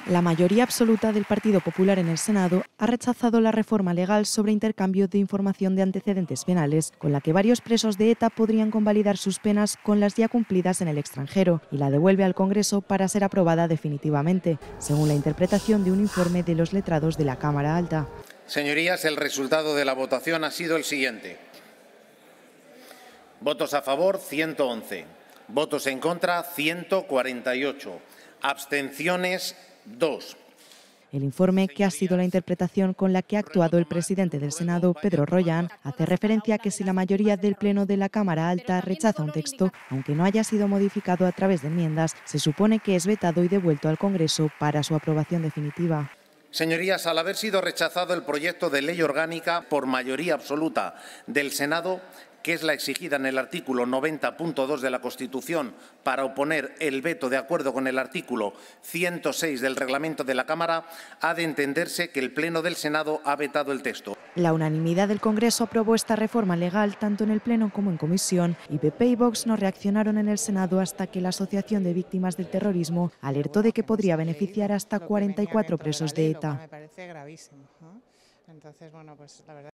La mayoría absoluta del Partido Popular en el Senado ha rechazado la reforma legal sobre intercambio de información de antecedentes penales, con la que varios presos de ETA podrían convalidar sus penas con las ya cumplidas en el extranjero, y la devuelve al Congreso para ser aprobada definitivamente, según la interpretación de un informe de los letrados de la Cámara Alta. Señorías, el resultado de la votación ha sido el siguiente. Votos a favor, 111. Votos en contra, 148. Abstenciones, 2. El informe, que ha sido la interpretación con la que ha actuado el presidente del Senado, Pedro Rollán, hace referencia a que si la mayoría del Pleno de la Cámara Alta rechaza un texto, aunque no haya sido modificado a través de enmiendas, se supone que es vetado y devuelto al Congreso para su aprobación definitiva. Señorías, al haber sido rechazado el proyecto de ley orgánica por mayoría absoluta del Senado, que es la exigida en el artículo 90.2 de la Constitución para oponer el veto de acuerdo con el artículo 106 del reglamento de la Cámara, ha de entenderse que el Pleno del Senado ha vetado el texto. La unanimidad del Congreso aprobó esta reforma legal tanto en el Pleno como en comisión, y PP y Vox no reaccionaron en el Senado hasta que la Asociación de Víctimas del Terrorismo alertó de que podría beneficiar hasta 44 presos de ETA. Me parece gravísimo, ¿no? Entonces, bueno, pues la verdad